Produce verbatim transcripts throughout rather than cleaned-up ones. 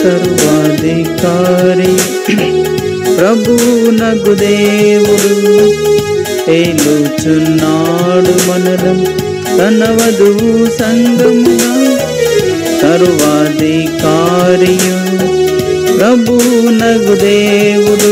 సర్వాధికారి ప్రభువునగు దేవుడు ఏలుచున్నాడు మనలను తన వధువు సంగముగా. సర్వాధికారియు ప్రభువునగు దేవుడు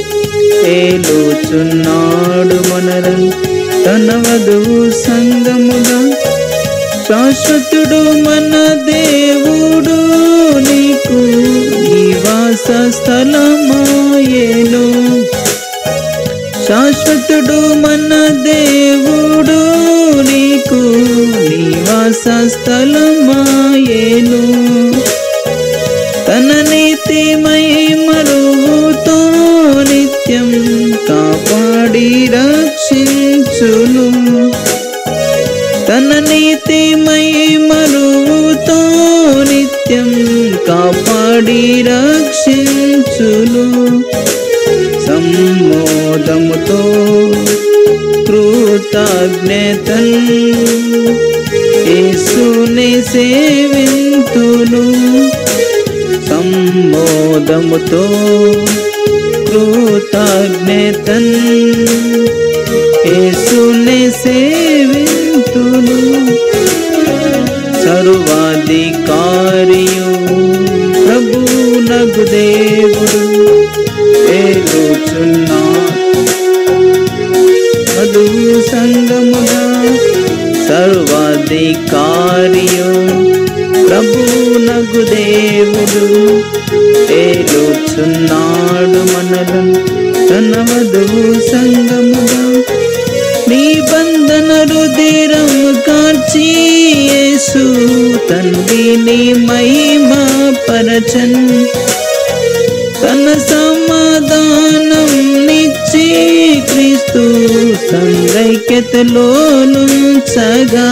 ఏలుచున్నాడు మనలను తన వధువు సంగముగా. శాశ్వతుడు మన దేవుడు నీకు నివాస స్థలమాయేను. శాశ్వతుడు మన దేవుడు నీకు నివాస స్థలమాయేను. తన నీతి మహిమలుతో నిత్యం కాపాడి రక్షించును. తన నీతి మహిమలుతో నిత్యం కాపాడి రక్షించును. సమ్మోదముతో కృతజ్ఞతన్ యేసుని సేవింతును. సమ్మోదముతో కృతజ్ఞతన్ యేసుని సేవింతును. సర్వాధికారియు ప్రభువునగు దేవుడు ఏలుచున్నాడు వధువు సంగముగా. సర్వాధికారియు ప్రభువునగు దేవుడు ఏలుచున్నాడు మనలను తన వధువు సంగముగా. నిబంధన రుధిరము కార్చి యేసు తండ్రిని మహిమ పరచన్. తన సమాధానం నిచ్చి క్రీస్తు సంగైక్యతలోనుంచగా.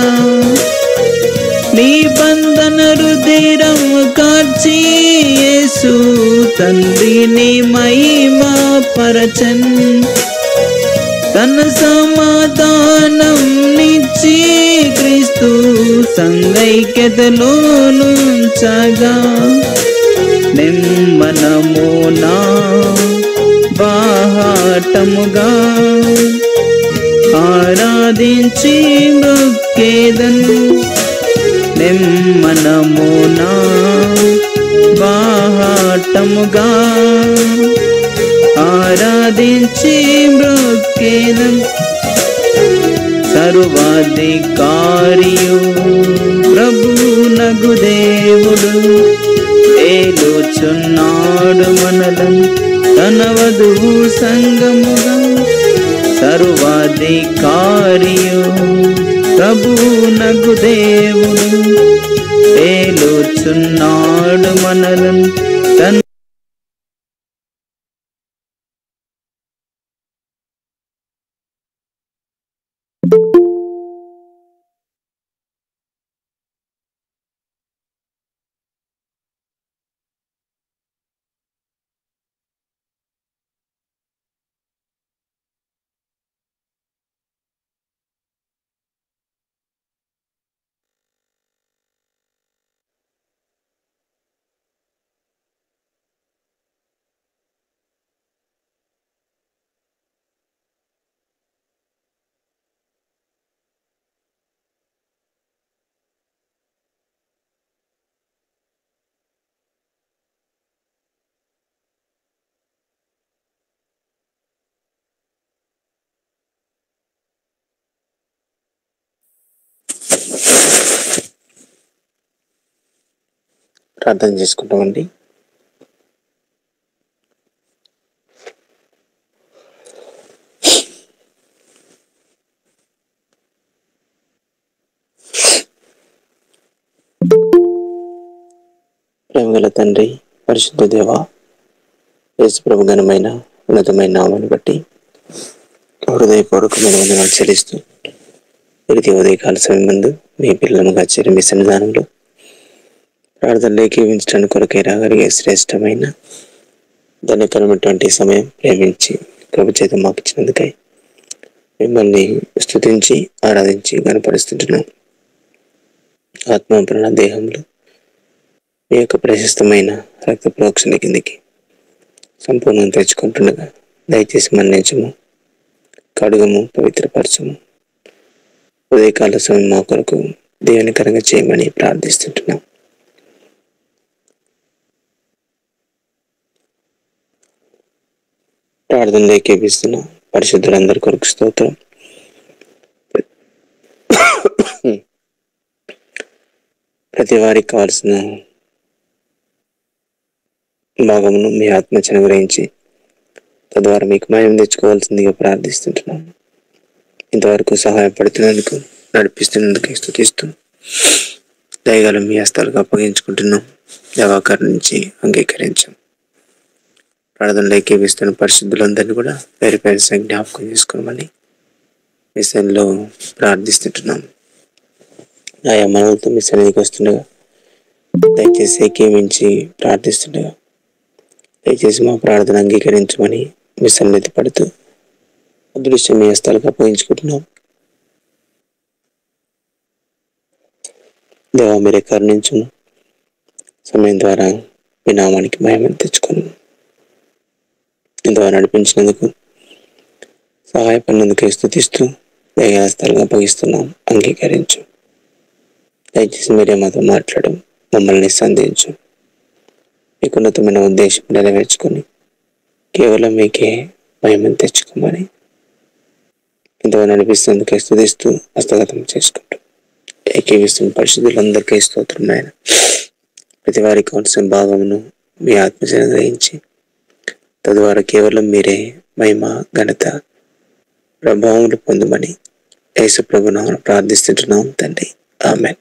నిబంధన రుధిరము కార్చి యేసు తండ్రిని మహిమ పరచన్. తన సమాధానం నిచ్చి క్రీస్తు సంగైక్యతలోనుంచగా. నిమ్మనమునా బాహాటముగా ఆరాధించి మృక్కేదను. నిమ్మనమునా బాహాటముగా ఆరాధించి మృక్కేదను. సర్వాధికారియు ప్రభువునగు దేవుడు ఏలుచున్నాడు మనలను తన వధువు సంగముగా. సర్వాధికారియు ప్రభువునగు దేవుడు ఏలుచున్నాడు మనలను తన ప్రార్థన చేసుకుంటామండి. ప్రేమగల తండ్రి, పరిశుద్ధ దేవ, యేసు ప్రభు ఘనమైన ఉన్నతమైన నామాన్ని బట్టి హృదయపూర్వకమైన వందనాలు చెల్లిస్తూ తిరిగి ఉదయకాల సమయం ముందు మీ పిల్లలుగా చేరి మీ సన్నిధానంలో ప్రార్థనలు ఏకీవించడానికి కొరకై రాగలిగే శ్రేష్టమైన ధన్యకరమైనటువంటి సమయం ప్రేమించి కృప చేత మాకు ఇచ్చినందుకై మిమ్మల్ని స్తుతించి ఆరాధించి గణపరుస్తుంటున్నాం. ఆత్మ ప్రాణ దేహంలో మీ యొక్క ప్రశస్తమైన రక్త ప్రోక్షణ కిందికి సంపూర్ణం తెచ్చుకుంటుండగా దయచేసి మన్నించము, కడుగము, పవిత్రపరచము. ఉదయకాల సమయం మా కొరకు దేవునికరంగా చేయమని ప్రార్థిస్తుంటున్నాం. ప్రార్థనలు ఏకీపిస్తున్న పరిశుద్ధులందరి కొరకు స్తోత్రం. ప్రతి వారికి కావాల్సిన భాగమును మీ ఆత్మచన గ్రహించి తద్వారా మీకు మహిమ తెచ్చుకోవాల్సిందిగా ప్రార్థిస్తుంటున్నాం. ఇంతవరకు సహాయపడుతున్నందుకు, నడిపిస్తున్నందుకు స్తుతిస్తూ దయగల మీ హస్తాలకు అప్పగించుకుంటున్నాం. దేవాకరణ నుంచి అంగీకరించాం. ప్రార్థనలు ఏకీపిస్తున్న పరిశుద్ధులందరినీ కూడా పేరు పేరు జ్ఞాపకం చేసుకోమని మీ సన్నిధిలో ప్రార్థిస్తుంటున్నాం. ఆయా మనలతో మీ సన్నిధికి వస్తుండగా దయచేసి ఏకీమించి ప్రార్థిస్తుండగా దయచేసి మా ప్రార్థన అంగీకరించమని మీ సన్నిధి పడుతూ అదృశ్యం మీ హస్తాలకు అప్పగించుకుంటున్నాం. దేవా మీరే కరుణించును. సమయం ద్వారా మీ నామానికి మహిమను తెచ్చుకున్నాను. ఇందువల్ల నడిపించినందుకు, సహాయపడినందుకు స్తుతిస్తూ దయాస్తాలుగా అప్పగిస్తున్నాం. అంగీకరించు. దయచేసి మీరే మాతో మాట్లాడు, మమ్మల్ని సంధించు. మీకు ఉన్నతమైన ఉద్దేశం నెరవేర్చుకొని కేవలం మీకే మహిమను తెచ్చుకోమని ఇంతవరకు నడిపిస్తున్నందుకే స్తుతిస్తూ హస్తగతం చేసుకుంటూ ఏకీవిస్తున్న పరిశుద్ధులందరికీ స్తోత్రం. ఆయన ప్రతి వారికి కావాల్సిన భాగమును మీ ఆత్మశన గ్రహించి తద్వారా కేవలం మీరే మహిమ, ఘనత, ప్రభావములు పొందమని యేసు ప్రభు నామమున ప్రార్థిస్తుంటున్నాం తండ్రి. ఆమేన్.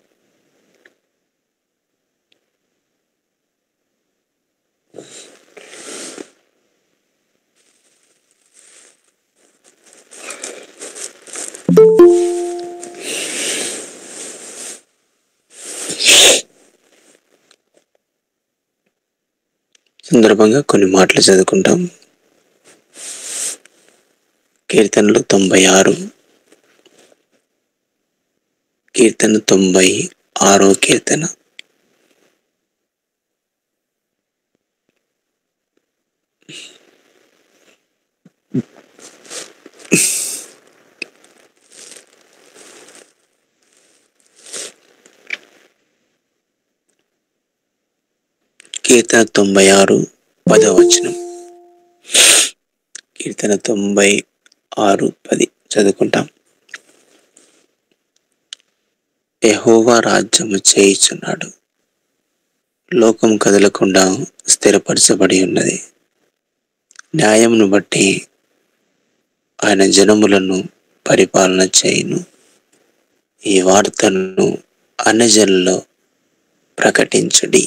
సందర్భంగా కొన్ని మాటలు చదువుకుంటాం. కీర్తనలు తొంభై ఆరు కీర్తన తొంభై ఆరో కీర్తన. కీర్తన తొంభై ఆరు పదవ వచనం. కీర్తన తొంభై ఆరు పది చదువుకుంటాం. యెహోవా రాజ్యము చేయుచున్నాడు, లోకం కదలకుండా స్థిరపరచబడి ఉన్నది. న్యాయమును బట్టి ఆయన జనములను పరిపాలన చేయును. ఈ వార్తను అన్యజనులలో ప్రకటించుడి.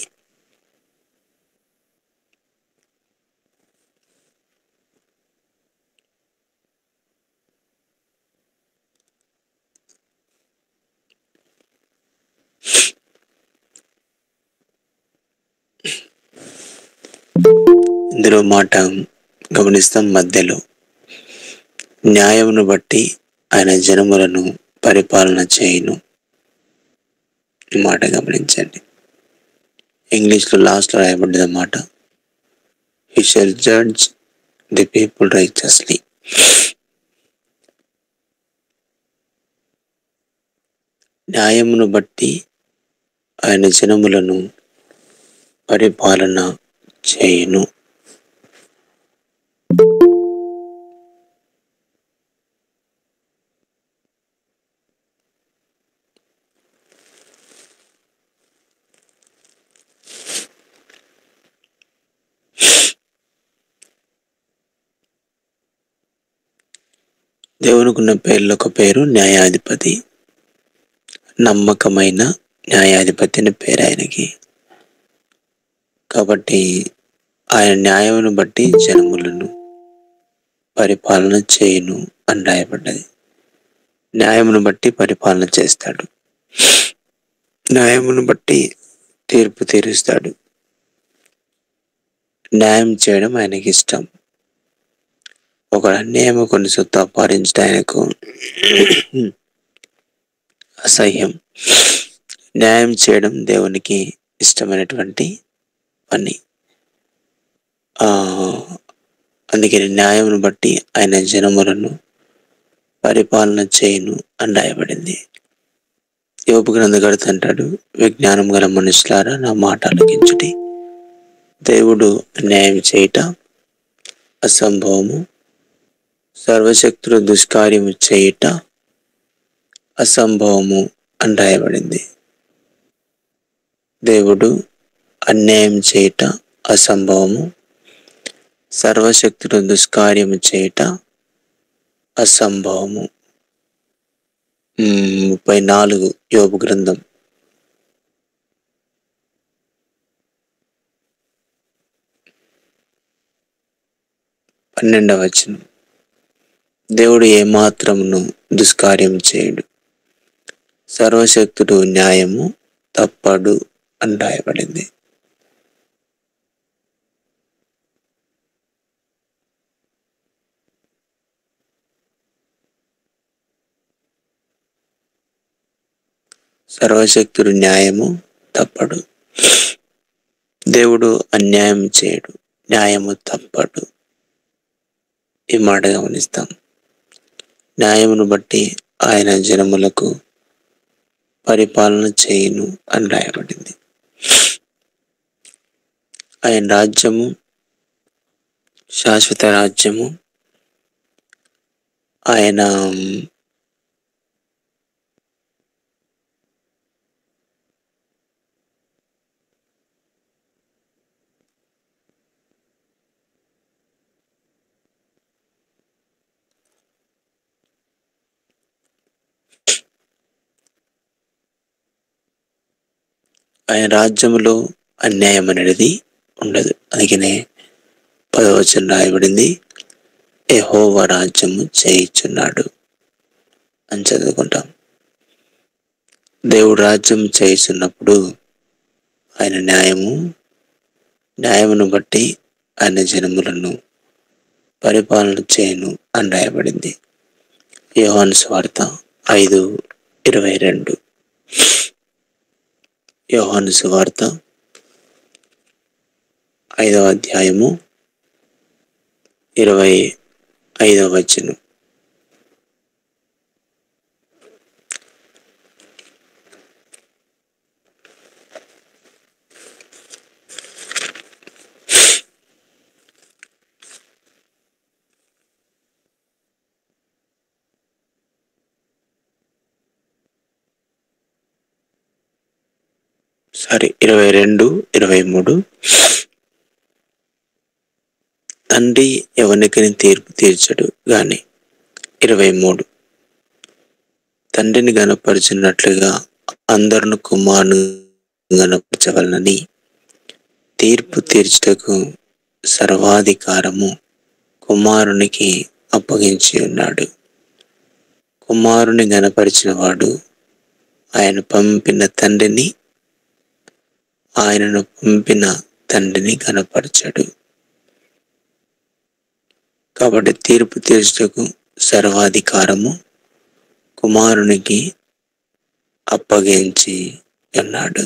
ఇందులో మాట గమనిస్తాం. మధ్యలో న్యాయమును బట్టి ఆయన జనములను పరిపాలన చేయును. ఈ మాట గమనించండి. ఇంగ్లీష్లో లాస్ట్లో రాయబడ్డది మాట, he shall judge the people righteously. న్యాయమును బట్టి ఆయన జనములను పరిపాలన చేయును. దేవునికున్న పేర్లో ఒక పేరు న్యాయాధిపతి. నమ్మకమైన న్యాయాధిపతి అని పేరు ఆయనకి. కాబట్టి ఆయన న్యాయమును బట్టి జనములను పరిపాలన చేయును అని రాయబడ్డది. న్యాయమును బట్టి పరిపాలన చేస్తాడు, న్యాయమును బట్టి తీర్పు తీరుస్తాడు. న్యాయం చేయడం ఆయనకి ఇష్టం. ఒక అన్యాయము కొన్ని సొత్తు అపహరించడం ఆయనకు అసహ్యం. న్యాయం చేయడం దేవునికి ఇష్టమైనటువంటి పని. ఆ అందుకని న్యాయమును బట్టి ఆయన జనములను పరిపాలన చేయును అని రాయబడింది. యోబు గ్రంథకర్త అంటాడు, విజ్ఞానం గల మనుషులారా నా మాట ఆలకించుడి. దేవుడు న్యాయం చేయుట అసంభవము, సర్వశక్తులు దుష్కార్యము చేయుట అసంభవము అని రాయబడింది. దేవుడు అన్యాయం చేయుట అసంభవము, సర్వశక్తులు దుష్కార్యము చేయుట అసంభవము. ముప్పై నాలుగు యోబు గ్రంథం పన్నెండవ వచనం, దేవుడు ఏమాత్రమును దుష్కార్యం చేయుడు, సర్వశక్తుడు న్యాయము తప్పడు అని రాయబడింది. సర్వశక్తుడు న్యాయము తప్పడు. దేవుడు అన్యాయం చేయడు, న్యాయము తప్పడు. ఈ మాట గమనిస్తాం. న్యాయమును బట్టి ఆయన జనములకు పరిపాలన చేయును అని రాయబడింది. ఆయన రాజ్యము శాశ్వత రాజ్యము. ఆయన ఆయన రాజ్యములో అన్యాయం అనేది ఉండదు. అందుకనే పదవచనం రాయబడింది, యెహోవా రాజ్యము చేయుచున్నాడు అని చదువుకుంటాం. దేవుడు రాజ్యం చేయుచున్నప్పుడు ఆయన న్యాయము న్యాయమును బట్టి ఆయన జనములను పరిపాలన చేయును అని రాయబడింది. యోహాను సువార్త ఐదు ఇరవై రెండు. యోహాను సువార్త ఐదవ అధ్యాయము ఇరవై ఐదవ వచనం. సారీ ఇరవై రెండు ఇరవై మూడు. తండ్రి ఎవరికని తీర్పు తీర్చడు గాని. ఇరవై మూడు, తండ్రిని గనపరిచినట్లుగా అందరును కుమారుని గనపరచవలనని తీర్పు తీర్చుటకు సర్వాధికారము కుమారునికి అప్పగించి ఉన్నాడు. కుమారుని గనపరిచిన వాడు ఆయన పంపిన తండ్రిని ఆయనను పంపిన తండ్రిని గనపరచడు. కాబట్టి తీర్పు తీర్చుటకు సర్వాధికారము కుమారునికి అప్పగించి ఉన్నాడు.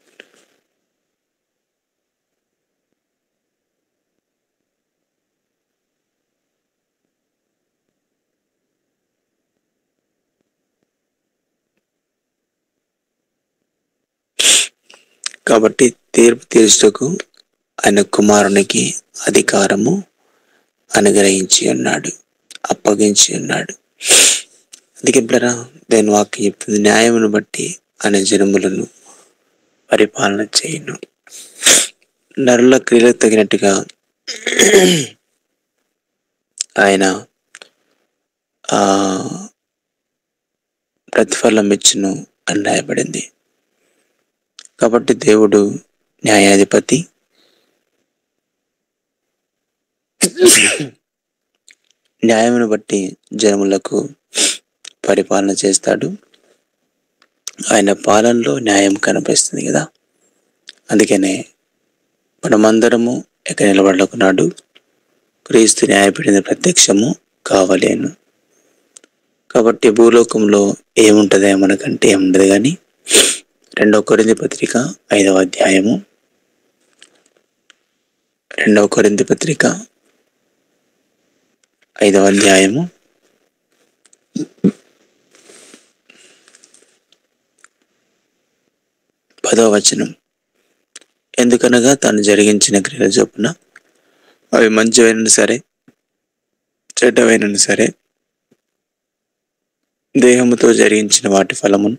కాబట్టి తీర్పు తీర్చుటకు ఆయన కుమారునికి అధికారము అనుగ్రహించి ఉన్నాడు, అప్పగించి ఉన్నాడు. అందుకే బ్రదరా దేని వాక్యం చెప్తుంది, న్యాయమును బట్టి ఆయన జనములను పరిపాలన చేయును. నరుల క్రియలకు తగినట్టుగా ఆయన ఆ ప్రతిఫలం ఇచ్చును అని రాయబడింది. కాబట్టి దేవుడు న్యాయాధిపతి. న్యాయమును బట్టి జనములకు పరిపాలన చేస్తాడు. ఆయన పాలనలో న్యాయం కనిపిస్తుంది కదా. అందుకనే మనమందరము ఎక్కడ నిలబడకున్నాడు, క్రీస్తు న్యాయపడిన ప్రత్యక్షము కావలేను. కాబట్టి భూలోకంలో ఏముంటుందో మనకంటే ఏముండదు, కానీ రెండవ కొరింథీ పత్రిక ఐదవ అధ్యాయము రెండవ కొరింథీ పత్రిక ఐదవ అధ్యాయము పదవ వచనం. ఎందుకనగా తాను జరిగించిన క్రియల చొప్పున అవి మంచివైనను సరే చెడ్డవైనను సరే దేహముతో జరిగించిన వాటి ఫలమును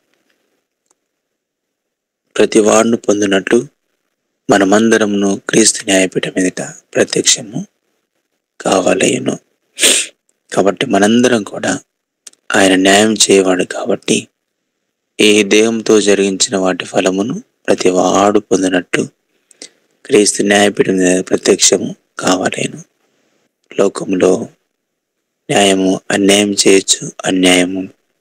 ప్రతి వాడును పొందినట్లు మనమందరమును క్రీస్తు న్యాయపీఠం ఎదుట ప్రత్యక్షము కావాలయ్యును. కాబట్టి మనందరం కూడా ఆయన న్యాయం చేయవాడు కాబట్టి ఈ దేహంతో జరిగించిన వాటి ఫలమును ప్రతి వాడు పొందినట్లు క్రీస్తు న్యాయపీఠం మీద ప్రత్యక్షము కావాలేను. లోకములో న్యాయము అన్యాయం చేయొచ్చు, అన్యాయము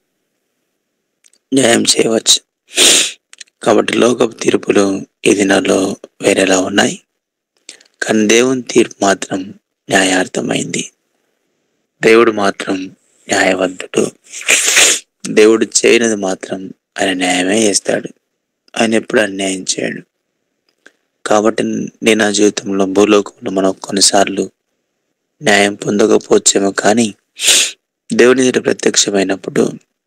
న్యాయం చేయవచ్చు. కాబట్టి లోకపు తీర్పులు ఈ దినాల్లో వేరేలా ఉన్నాయి, కానీ దేవుని తీర్పు మాత్రం న్యాయార్థమైంది. దేవుడు మాత్రం న్యాయవంతుడు. దేవుడు చేయనిది మాత్రం ఆయన న్యాయమే చేస్తాడు. ఆయన ఎప్పుడు అన్యాయం చేయడు. కాబట్టి నేను నా జీవితంలో భూలోకంలో మనం కొన్నిసార్లు న్యాయం పొందకపోవచ్చేమో, కానీ దేవుని ఎదుట ప్రత్యక్షమైనప్పుడు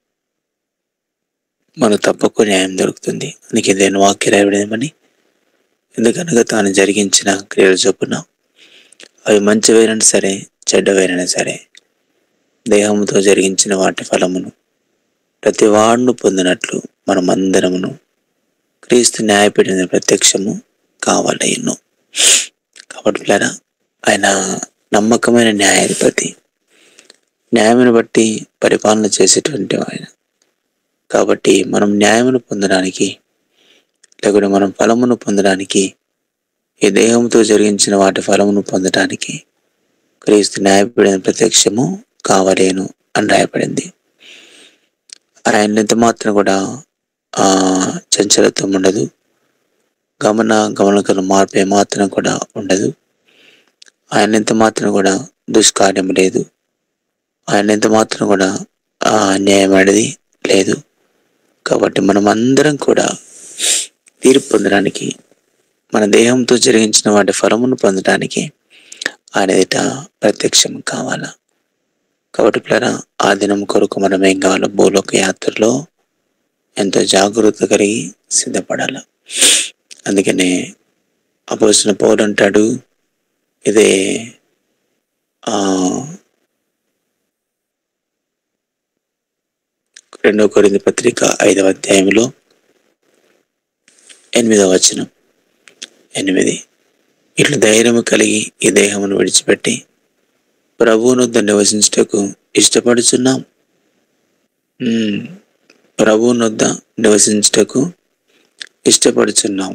మనకు తప్పక న్యాయం దొరుకుతుంది. అందుకే నేను వాక్య రాయబడేమని, ఎందుకనగా తాను జరిగించిన క్రియల చొప్పున అవి మంచివైనా సరే చెడ్డవైనా సరే దేహముతో జరిగించిన వాటి ఫలమును ప్రతి వాడును పొందినట్లు మనమందరమును క్రీస్తు న్యాయపీఠం ప్రత్యక్షము కావాలయ్యును. కాబట్టి పిల్లరా, ఆయన నమ్మకమైన న్యాయాధిపతి, న్యాయమును బట్టి పరిపాలన చేసేటువంటి ఆయన. కాబట్టి మనం న్యాయమును పొందడానికి లేకుంటే మనం ఫలమును పొందడానికి, ఈ దేహంతో జరిగించిన వాటి ఫలమును పొందడానికి క్రీస్తు న్యాయపీఠం ప్రత్యక్షము కావలేను అని రాయబడింది. ఆయన ఎంత మాత్రం కూడా ఆ చంచలత్వం ఉండదు, గమన గమనకల మార్పు మాత్రం కూడా ఉండదు. ఆయన ఎంత మాత్రం కూడా దుష్కార్యం లేదు, ఆయన ఎంత మాత్రం కూడా ఆ అన్యాయం అనేది లేదు. కాబట్టి మనం అందరం కూడా తీర్పు పొందడానికి, మన దేహంతో జరిగించిన వాటి ఫలమును పొందడానికి ఆయన ఎదుట ప్రత్యక్షం కావాలా. కాబట్టి పిల్లరా, ఆ దినం కొరకు మనం ఏం కావాలో భూలోక యాత్రలో ఎంతో జాగ్రత్త కలిగి సిద్ధపడాలి. అందుకనే అపోస్తలుడైన పౌలు అంటాడు, ఇదే ఆ రెండవ కొరింథీ పత్రిక ఐదవ అధ్యాయంలో ఎనిమిదవ వచనం ఎనిమిది ఇట్లా ధైర్యము కలిగి ఈ దేహమును విడిచిపెట్టి ప్రభువునొద్ద నివసించుటకు ఇష్టపడుచున్నాం. ప్రభువునొద్ద నివసించుటకు ఇష్టపడుచున్నాం.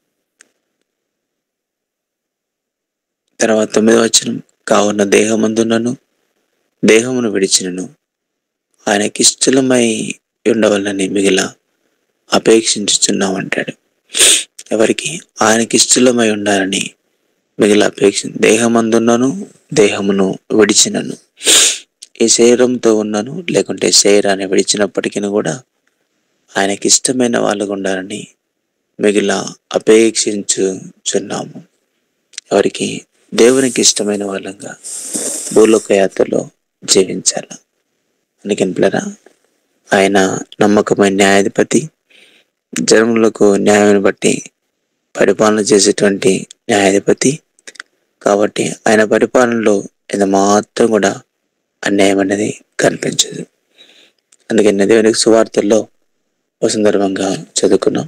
తర్వాత తొమ్మిదవ వచనం, కావున దేహమందునను దేహమును విడిచినను ఆయనకిష్టలమై ఉండవలని మిగిలిన అపేక్షించుచున్నాం అంటాడు. ఎవరికి? ఆయనకిష్టలమై ఉండాలని మిగిలిన అపేక్ష. దేహమందున్నను దేహమును విడిచినను, ఈ శరీరంతో ఉన్నను లేకుంటే శరీరాన్ని విడిచినప్పటికీ కూడా ఆయనకి ఇష్టమైన వాళ్ళకు ఉండాలని మిగిలిన అపేక్షించుచున్నాము. ఎవరికి? దేవునికి ఇష్టమైన వాళ్ళంగా భూలోక యాత్రలో జీవించాలి. అందుకని పిల్లరా, ఆయన నమ్మకమైన న్యాయాధిపతి, జనములకు న్యాయాన్ని బట్టి పరిపాలన చేసేటువంటి న్యాయాధిపతి. కాబట్టి ఆయన పరిపాలనలో ఇది మాత్రం కూడా అన్యాయం అనేది కనిపించదు. అందుకని దేవునికి సువార్తల్లో ఒక సందర్భంగా చదువుకున్నాం.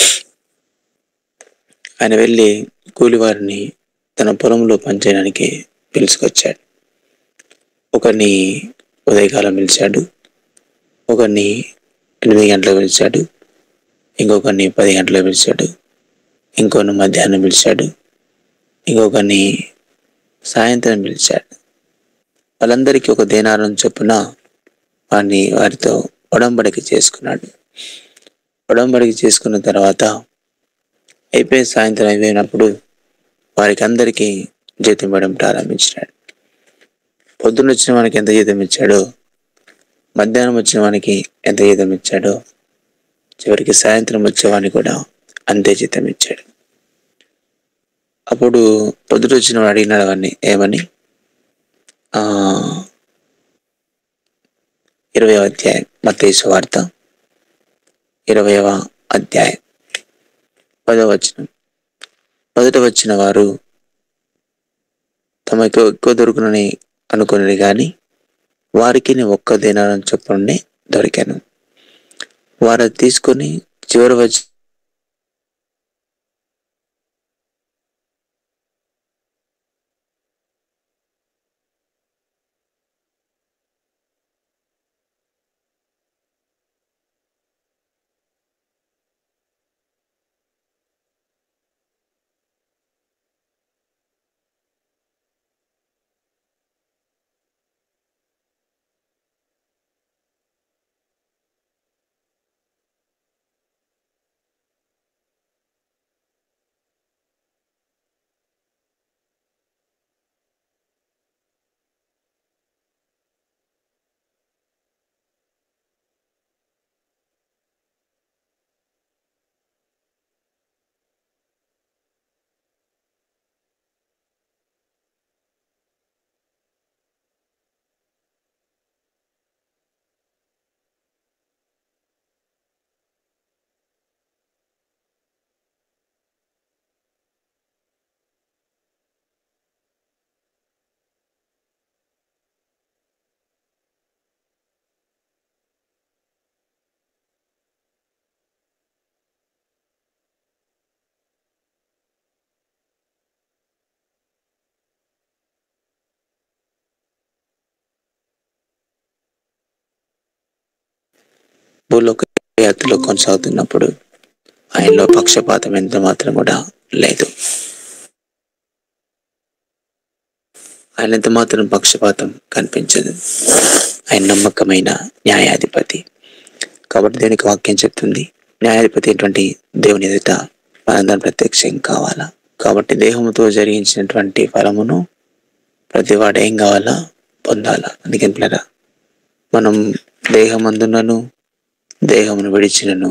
ఆయన వెళ్ళి కూలివారిని తన పొలంలో పనిచేయడానికి పిలుచుకొచ్చాడు. ఒకరిని ఉదయకాలం పిలిచాడు, ఒకరిని ఎనిమిది గంటలకు పిలిచాడు, ఇంకొకరిని పది గంటలకు పిలిచాడు, ఇంకొకరిని మధ్యాహ్నం పిలిచాడు, ఇంకొకరిని సాయంత్రం పిలిచాడు. వాళ్ళందరికీ ఒక దేనారం చొప్పున వారిని వారితో ఒడంబడిక చేసుకున్నాడు. ఒడంబడిక చేసుకున్న తర్వాత అయిపోయి సాయంత్రం అయిపోయినప్పుడు వారికి అందరికీ జీతం ఇవ్వడం ప్రారంభించినాడు. పొద్దున్న వచ్చిన వానికి ఎంత జీతం ఇచ్చాడో, మధ్యాహ్నం వచ్చిన వానికి ఎంత జీతం ఇచ్చాడో, చివరికి సాయంత్రం వచ్చేవాడిని కూడా అంతే జీతం ఇచ్చాడు. అప్పుడు పొద్దుట వచ్చిన వాడు అడిగినాడు వాడిని ఏమని, ఆ ఇరవై అధ్యాయం మత్తయి సువార్త ఇరవైవ అధ్యాయం పదవ వచనం. మొదట వచ్చిన వారు తమకు ఎక్కువ దొరుకునని అనుకుని కానీ వారికి ఒక్క దినారం చొప్పునే దొరికాను. వారు అది తీసుకొని చివరి వచ్చి భూలోక యాత్రలో కొనసాగుతున్నప్పుడు ఆయనలో పక్షపాతం ఎంత మాత్రం కూడా లేదు. ఆయన ఎంత మాత్రం పక్షపాతం కనిపించదు. ఆయన నమ్మకమైన న్యాయాధిపతి. కాబట్టి దేనికి వాక్యం చెప్తుంది, న్యాయాధిపతి ఏంటంటే దేవుని ఎదుట మనందరం ప్రత్యక్షం కావాలా. కాబట్టి దేహముతో జరిగించినటువంటి ఫలమును ప్రతి వాడు ఏం కావాలా, పొందాలా. అందుకని పిల్లరా, మనం దేహమందునను దేహమును విడిచినను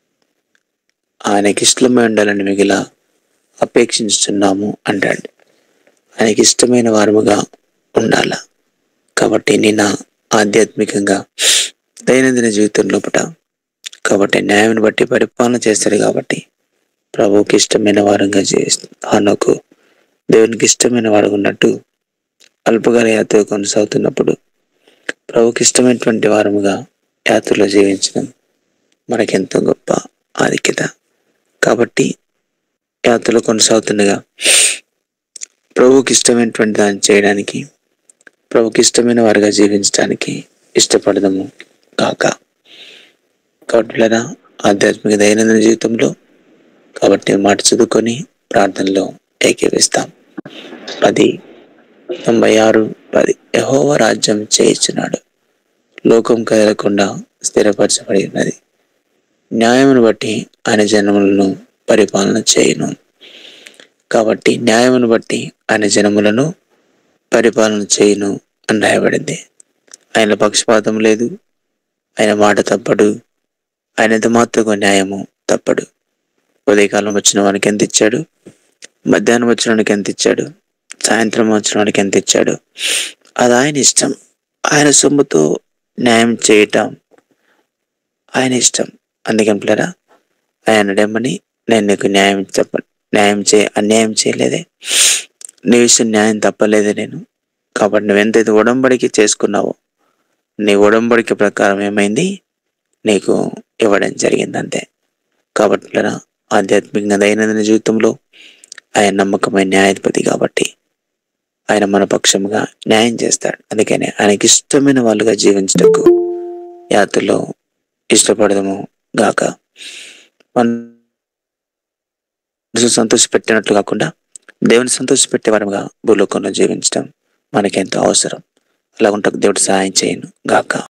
ఆయనకి ఇష్టమై ఉండాలని మిగిలిన అపేక్షిస్తున్నాము అంటాడు. ఆయనకి ఇష్టమైన వారముగా ఉండాల. కాబట్టి నేను ఆధ్యాత్మికంగా దైనందిన జీవితం లోపల కాబట్టి న్యాయాన్ని బట్టి పరిపాలన చేస్తాడు. కాబట్టి ప్రభువుకి ఇష్టమైన వారంగా చేస్తాడు. ఆనకు దేవునికి ఇష్టమైన వాడు ఉన్నట్టు అల్పకాల యాత్ర కొనసాగుతున్నప్పుడు ప్రభుకి ఇష్టమైనటువంటి వారముగా యాత్రలో జీవించడం మనకెంతో గొప్ప ఆధిక్యత. కాబట్టి యాత్రలో కొనసాగుతుండగా ప్రభుకి ఇష్టమైనటువంటి దాన్ని చేయడానికి, ప్రభుకి ఇష్టమైన వారిగా జీవించడానికి ఇష్టపడదాము కాక. కాబట్టి లేదా ఆధ్యాత్మిక దైనందిన జీవితంలో కాబట్టి మాట చదువుకొని ప్రార్థనలో ఏకీవిస్తాం. పది తొంభై ఆరు పది యెహోవా రాజ్యం చేయించున్నాడు, లోకం కదలకుండా స్థిరపరచబడి ఉన్నది. న్యాయమును బట్టి ఆయన జనములను పరిపాలన చేయును. కాబట్టి న్యాయమును బట్టి ఆయన జనములను పరిపాలన చేయును అని రాయబడింది. ఆయన పక్షపాతం లేదు, ఆయన మాట తప్పడు, ఆయన ఎంత మాత్రం న్యాయము తప్పడు. ఉదయకాలం వచ్చిన వానికి ఎంత ఇచ్చాడు, మధ్యాహ్నం వచ్చిన వానికి ఎంత ఇచ్చాడు, సాయంత్రం వచ్చిన వానికి ఎంత ఇచ్చాడు, అది ఆయన ఇష్టం. ఆయన సొమ్ముతో న్యాయం చేయటం ఆయన ఇష్టం. అందుకని పిల్లరా, ఆయన డెమ్మని నేను నీకు న్యాయం చెప్ప న్యాయం చే అన్యాయం చేయలేదే, నీ విషయం న్యాయం తప్పలేదే నేను. కాబట్టి నువ్వు ఎంతైతే ఉడంబడికి చేసుకున్నావో నీ ఉడంబడిక ప్రకారం ఏమైంది నీకు ఇవ్వడం జరిగింది అంతే. కాబట్టి పిల్లరా, ఆధ్యాత్మికంగా దైనందిన జీవితంలో ఆయన నమ్మకమైన న్యాయాధిపతి. కాబట్టి ఆయన మన పక్షముగా న్యాయం చేస్తాడు. అందుకని ఆయనకి ఇష్టమైన వాళ్ళుగా జీవించటకు యాత్రలో ఇష్టపడదము గాక. మనసు సంతోష పెట్టినట్లు కాకుండా దేవుని సంతోష పెట్టే వారముగా భూలోకంలో జీవించడం మనకెంతో అవసరం. అలా ఉంటకు దేవుడు సహాయం చేయను గాక.